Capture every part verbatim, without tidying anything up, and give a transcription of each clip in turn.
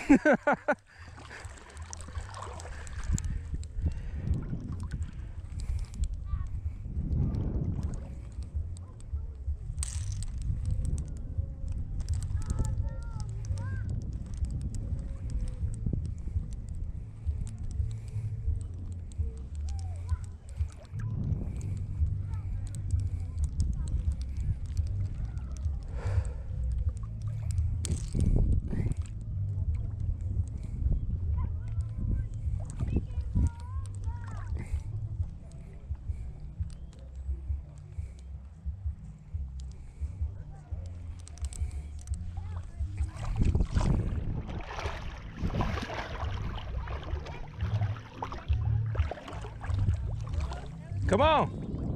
Come on.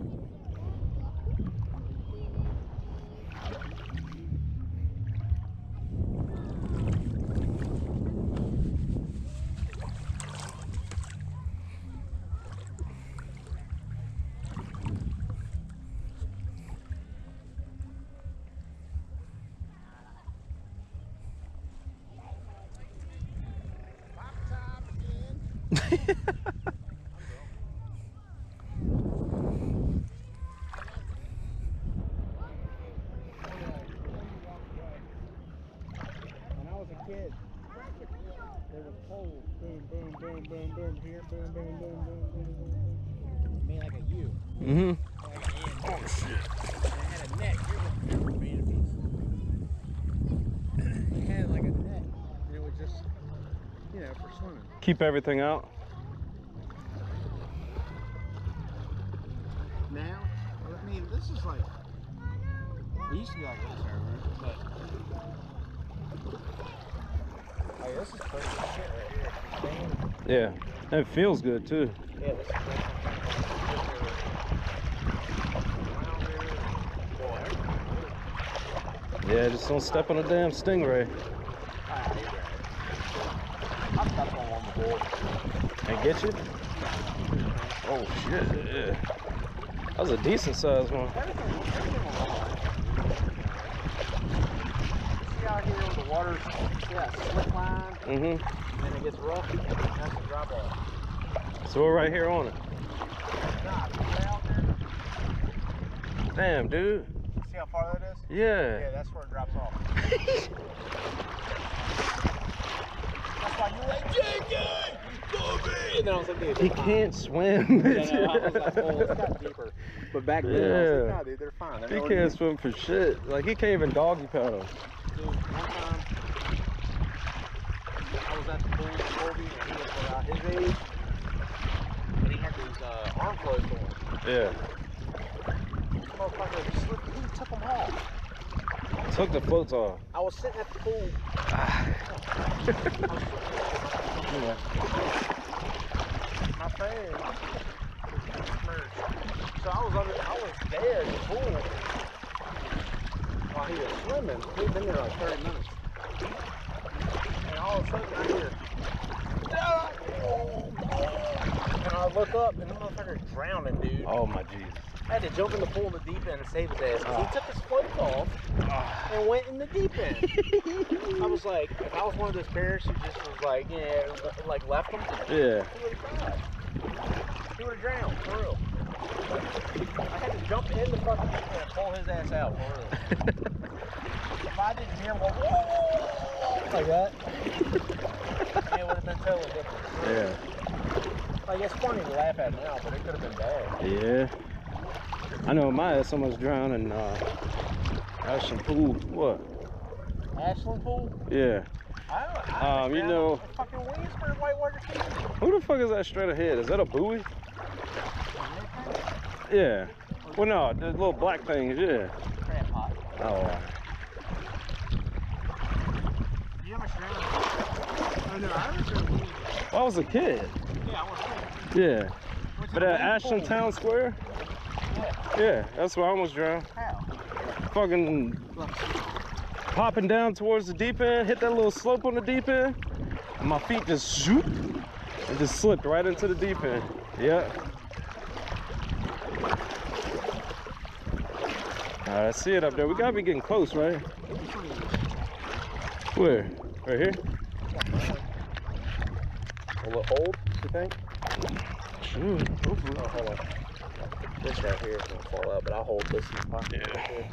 Kid. There was poles, boom, boom, boom, boom, boom, here, boom, boom, boom, boom, boom, boom, boom. Made like a U. Mm-hmm. Like an N. Oh shit. And it had a net. Here was made a piece. It had like a net, and it was just, you know, for swimming. Keep everything out. Now, I mean, this is like, it used to be like this everywhere, but. Oh, yeah, this is crazy shit right here. Yeah, it feels good too. Yeah, this is Yeah, just don't step on a damn stingray. I stepped on one before. And get you? Oh shit, yeah. That was a decent sized one. See out here with the water, yeah, slick line, Mm-hmm. and then it gets rough, and that's the drop off. So we're right here on it. Nah, way out there. Damn, dude. See how far that is? Yeah. Yeah, that's where it drops off. That's why you're like, J K, go me! And then I was like, dude, He can't swim. yeah, no, I was like, oh, it's got deeper. But back then, I was like, nah, dude, they're fine. They're He no can't deep. swim for shit. Like, he can't even doggy paddle. Dude, one time, I was at the pool with Colby, and he was about his age, and he had these uh, arm clothes on. Yeah. Motherfucker, slipped, he took them off. Took the floats off. I was sitting at the pool. Yeah. My friend was submerged. So I was under, I was there in the pool while he was swimming. He'd been there like thirty minutes. And all of a sudden I hear, and I look up and the motherfucker's drowning, dude. Oh my Jesus. I had to jump in the pool in the deep end and save his ass. Oh. He took his floats off Oh. and went in the deep end. I was like, if I was one of those bears who just was like, yeah, like left him, Yeah. he would have died. He would have drowned, for real. I had to jump in the fucking deep end and pull his ass out, for real. If I didn't hear him go, whoa, like that, it would have been totally different. Yeah. Like, it's funny to laugh at now, but it could have been bad. Yeah. I know my ass almost drowned in uh, Ashland Pool. What? Ashland Pool? Yeah. I don't know. I Um, you know. fucking wings for whitewater keys. Who the fuck is that straight ahead? Is that a buoy? Yeah. Well, no, the little black things, yeah. Crab pot. Oh, all right. You ever drowned? Oh, no, I was drowned. I was a kid. Yeah, I was kid. Yeah. Went to But the at wing Ashland pool. Town Square? Yeah. Yeah, that's where I almost drowned. How? Fucking Look. popping down towards the deep end, hit that little slope on the deep end, and my feet just shoot and just slipped right into the deep end. Yeah. All right, I see it up there. We gotta be getting close, right? Where? Right here? Will it hold, you think? Sure. Hopefully. Oh, hold on. This right here is gonna fall out, but I'll hold this in the pocket. Yeah.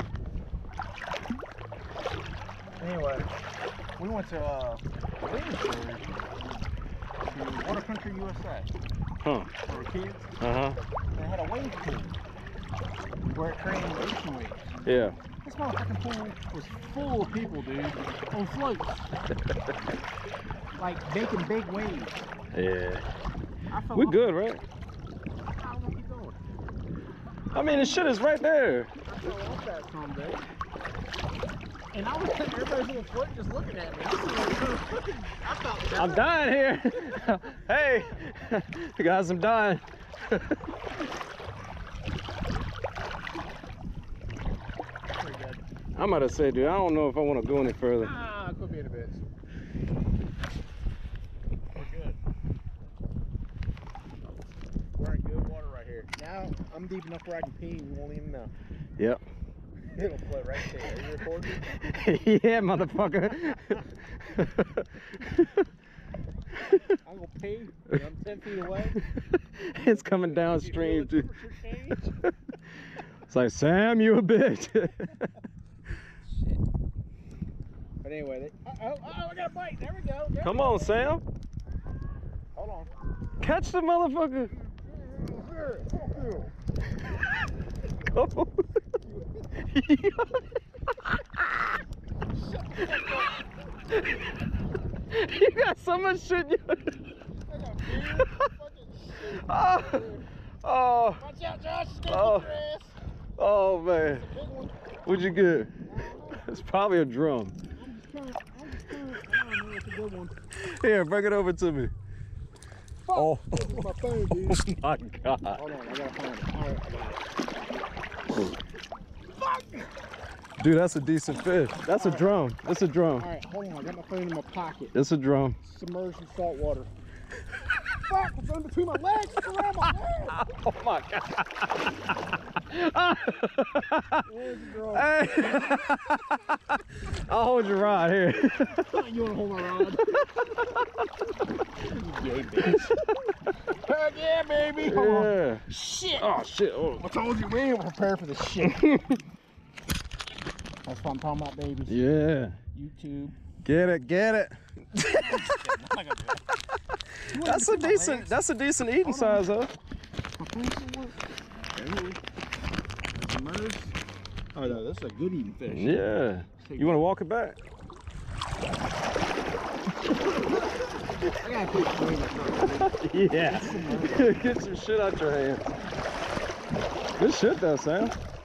Anyway, we went to uh, Williamsburg to Water Country U S A Huh. for our kids. Uh-huh. They had a wave pool where it created ocean waves. Yeah. This motherfucking pool was full of people, dude, on floats. Like making big waves. Yeah. I felt We're like, good, right? how long keep going? I mean, the shit is right there. I fell off that someday. And I was everybody's on the float just looking at me. I, was like, I felt I'm dying here. Hey, guys, I'm dying. pretty good. I'm about to say, dude, I don't know if I want to go any further. Ah, it could be in a bit. We're good. We're in good water right here. Now I'm deep enough where I can pee and you won't even know. Yep. It'll float right there. Are you recording? Yeah, motherfucker. I'm gonna pee. And I'm ten feet away. It's coming downstream, too. It's like, Sam, you a bitch. Shit. But anyway, they, oh, oh, oh, I got a bite. There we go. There Come we on, go. Sam. Hold on. Catch the motherfucker. Go. You got so much shit in your... Oh, oh, Watch out, Josh. It's gonna Oh. get your ass. oh man. Big one. What'd you get? It's probably a drum. I'm just trying, I'm just trying, I don't know, it's a good one. Here, bring it over to me. Fuck. Oh, This is my phone, dude. oh my God. Hold on, I gotta find it. All right, I got it. Fuck! Dude, that's a decent fish. That's a drum. That's a drum. All right, hold on, I got my phone in my pocket. It's a drum. Submerged in salt water. Fuck, it's in between my legs, it's around my legs. Oh my God. There's the drum. Hey. I'll hold your rod here. You wanna hold my rod? Yay, bitch. Heck yeah, baby. Hold on. Yeah. Shit. Oh shit. Oh. I told you we ain't prepared for this shit. That's what I'm talking about, babies. Yeah. YouTube. Get it, get it. That's a decent, that's a decent eating size, though. Oh no, this is a good eating fish. Yeah. You want to walk it back? I gotta put it in the Yeah. Get some shit out your hands. Good shit, though, Sam.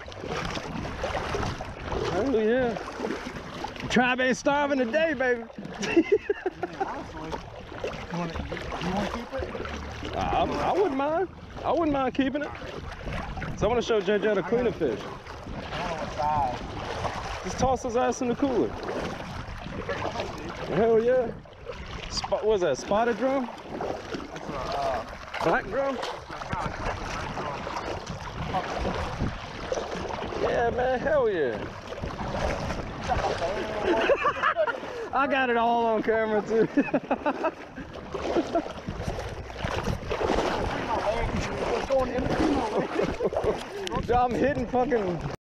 Hell yeah. Tribe ain't starving today, baby. Honestly, you want to keep it? I, I wouldn't mind. I wouldn't mind keeping it. So I want to show J J how to clean a fish. I don't know what size. Just toss his ass in the cooler. Hell yeah. Spot, what was that, spotted drum? That's a, uh, Black drum? Yeah, man, hell yeah. I got it all on camera, too. I'm hitting fucking